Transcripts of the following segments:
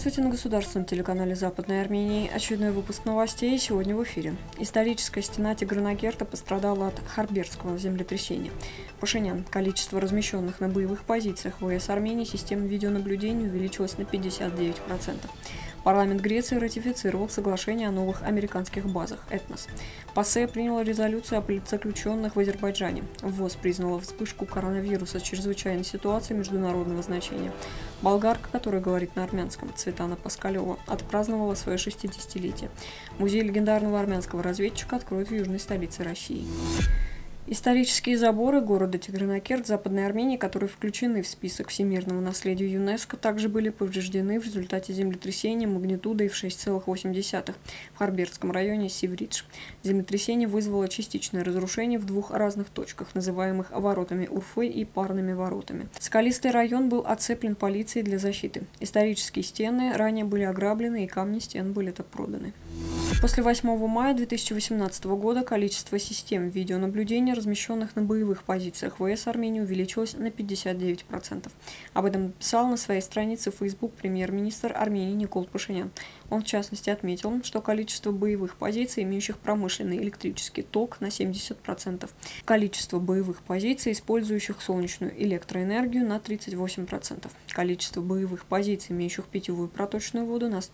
Здравствуйте, на государственном телеканале Западной Армении. Очередной выпуск новостей сегодня в эфире. Историческая стена Тигранакерта пострадала от Харберского землетрясения. Пашинян. Количество размещенных на боевых позициях ВС Армении систем видеонаблюдения увеличилось на 59%. Парламент Греции ратифицировал соглашение о новых американских базах «Этнос». ПАСЕ приняла резолюцию о политзаключенных в Азербайджане. ВОЗ признала вспышку коронавируса чрезвычайной ситуации международного значения. Болгарка, которая говорит на армянском, Цветана Паскалева, отпраздновала свое 60-летие. Музей легендарного армянского разведчика откроют в южной столице России. Исторические заборы города Тигранакерт Западной Армении, которые включены в список всемирного наследия ЮНЕСКО, также были повреждены в результате землетрясения магнитудой в 6,8 в Харберском районе Сивридж. Землетрясение вызвало частичное разрушение в двух разных точках, называемых воротами Урфы и парными воротами. Скалистый район был оцеплен полицией для защиты. Исторические стены ранее были ограблены, и камни стен были проданы. После 8 мая 2018 года количество систем видеонаблюдения, размещенных на боевых позициях ВС Армении, увеличилось на 59%. Об этом написал на своей странице в Facebook премьер-министр Армении Никол Пашинян. Он, в частности, отметил, что количество боевых позиций, имеющих промышленный электрический ток, на 70%. Количество боевых позиций, использующих солнечную электроэнергию, на 38%. Количество боевых позиций, имеющих питьевую проточную воду, на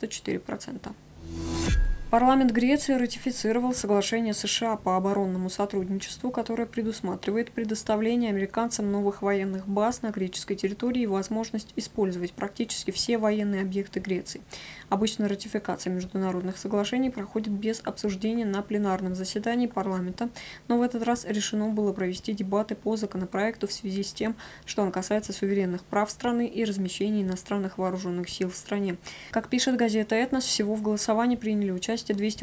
194%. Парламент Греции ратифицировал соглашение США по оборонному сотрудничеству, которое предусматривает предоставление американцам новых военных баз на греческой территории и возможность использовать практически все военные объекты Греции. Обычно ратификация международных соглашений проходит без обсуждения на пленарном заседании парламента, но в этот раз решено было провести дебаты по законопроекту в связи с тем, что он касается суверенных прав страны и размещения иностранных вооруженных сил в стране. Как пишет газета «Этнос», всего в голосовании приняли участие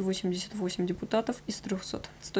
288 депутатов из 300,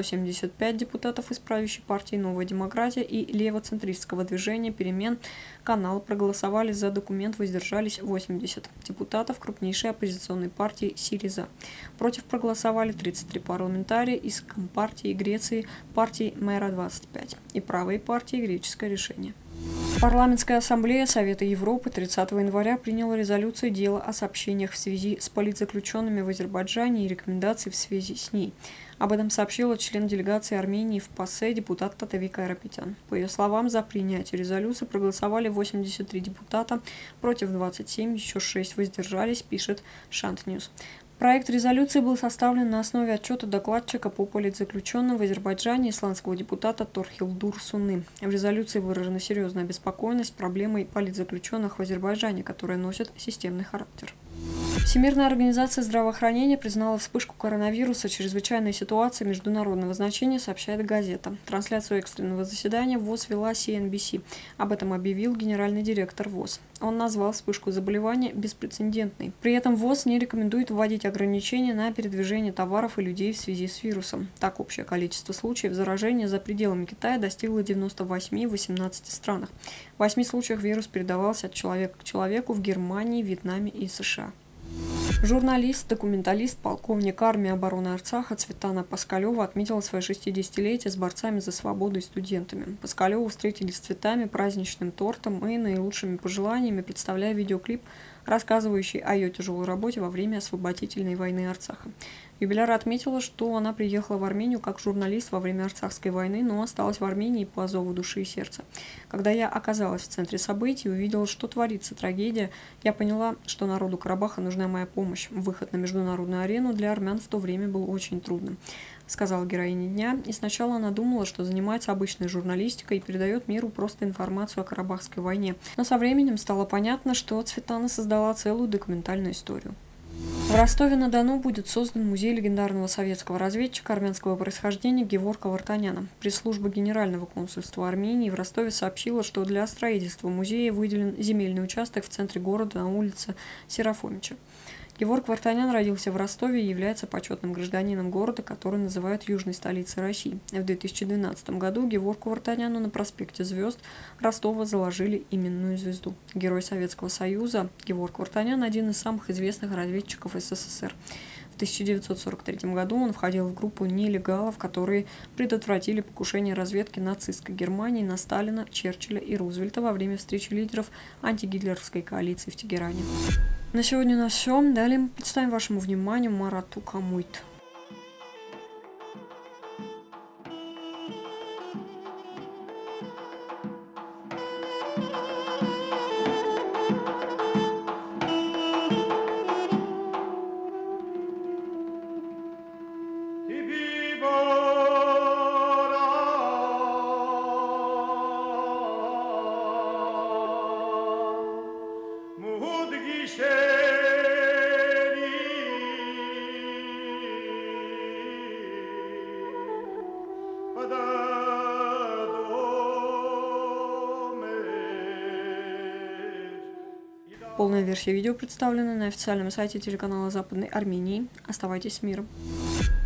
175 депутатов из правящей партии «Новая демократия» и левоцентристского движения «Перемен Канал» проголосовали за документ, воздержались 80 депутатов крупнейшей оппозиционной партии «Сириза». Против проголосовали 33 парламентария из Компартии Греции, партии Мэра-25 и правой партии «Греческое решение». Парламентская ассамблея Совета Европы 30 января приняла резолюцию дела о сообщениях в связи с политзаключенными в Азербайджане и рекомендаций в связи с ней. Об этом сообщила член делегации Армении в ПАСЕ депутат Татевика Айрапетян. По ее словам, за принятие резолюции проголосовали 83 депутата, против 27, еще 6 воздержались, пишет Шант Ньюс. Проект резолюции был составлен на основе отчета докладчика по политзаключенным в Азербайджане исландского депутата Торхилдур Суны. В резолюции выражена серьезная обеспокоенность проблемой политзаключенных в Азербайджане, которая носит системный характер. Всемирная организация здравоохранения признала вспышку коронавируса чрезвычайной ситуации международного значения, сообщает газета. Трансляцию экстренного заседания ВОЗ вела CNBC. Об этом объявил генеральный директор ВОЗ. Он назвал вспышку заболевания беспрецедентной. При этом ВОЗ не рекомендует вводить ограничения на передвижение товаров и людей в связи с вирусом. Так, общее количество случаев заражения за пределами Китая достигло 98 в 18 странах. В 8 случаях вирус передавался от человека к человеку в Германии, Вьетнаме и США. Журналист, документалист, полковник армии обороны Арцаха Цветана Паскалева отметила свое 60-летие с борцами за свободу и студентами. Паскалеву встретили с цветами, праздничным тортом и наилучшими пожеланиями, представляя видеоклип, рассказывающий о ее тяжелой работе во время освободительной войны Арцаха. Юбиляр отметила, что она приехала в Армению как журналист во время Арцахской войны, но осталась в Армении по зову души и сердца. Когда я оказалась в центре событий и увидела, что творится трагедия, я поняла, что народу Карабаха нужна моя помощь. Выход на международную арену для армян в то время был очень трудным, сказала героиня дня, и сначала она думала, что занимается обычной журналистикой и передает миру просто информацию о Карабахской войне. Но со временем стало понятно, что Цветана создала целую документальную историю. В Ростове-на-Дону будет создан музей легендарного советского разведчика армянского происхождения Геворка Вартаняна. Пресс-служба Генерального консульства Армении в Ростове сообщила, что для строительства музея выделен земельный участок в центре города на улице Серафомича. Геворк Вартанян родился в Ростове и является почетным гражданином города, который называют южной столицей России. В 2012 году Геворку Вартаняну на проспекте Звезд Ростова заложили именную звезду. Герой Советского Союза Геворк Вартанян – один из самых известных разведчиков СССР. В 1943 году он входил в группу нелегалов, которые предотвратили покушение разведки нацистской Германии на Сталина, Черчилля и Рузвельта во время встречи лидеров антигитлеровской коалиции в Тегеране. На сегодня у нас все. Далее мы представим вашему вниманию Марату Камуйт. Полная версия видео представлена на официальном сайте телеканала Западной Армении. Оставайтесь с миром.